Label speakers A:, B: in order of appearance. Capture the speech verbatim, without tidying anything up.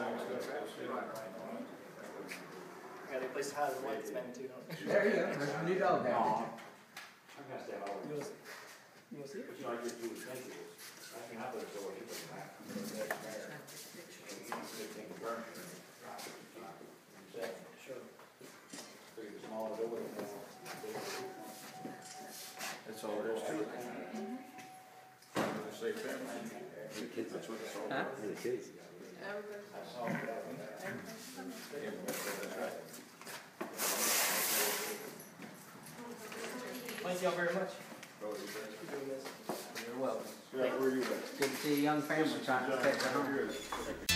A: Yeah, they place to hide the lights, man, too, don't they?
B: There you go. There's a new dog there.
C: I'm gonna stay out.
A: You wanna see, you wanna see it?
C: But you know, I get two essentials. I can have those doors, you put them back.
A: Sure.
C: Figure the smaller door.
D: That's all there is to it. Say family.
E: The kids,
D: That's what it's all
B: Huh?
D: about.
E: the kids.
C: I saw it.
D: That's right.
A: Thank y'all very much.
D: Oh, you guys-
A: for doing this.
B: You're welcome.
D: Yeah, where are you at?
B: Good to see a young family trying to protect their home.
D: Here it is.